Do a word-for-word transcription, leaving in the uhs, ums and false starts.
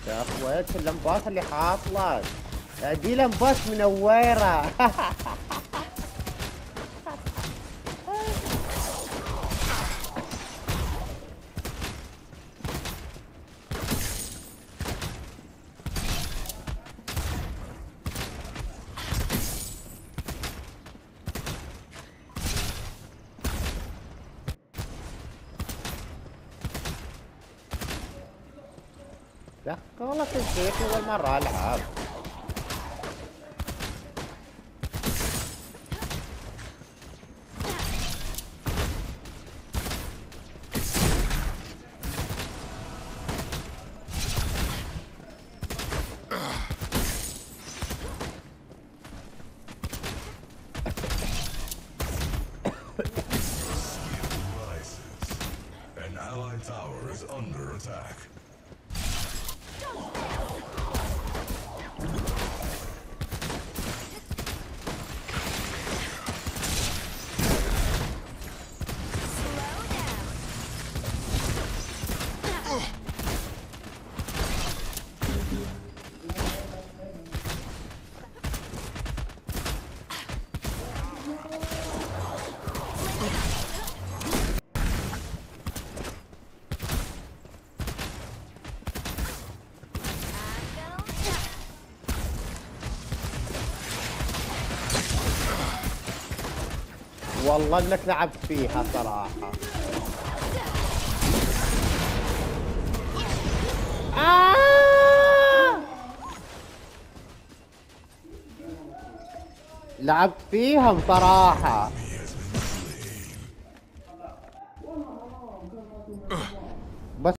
يا اخويت اللمبات اللي حاطلك دي لمبات منوره. لا والله كنت اول مره العب. Tower is under attack. والله انك لعبت فيها صراحة. آه! لعبت فيهم صراحة.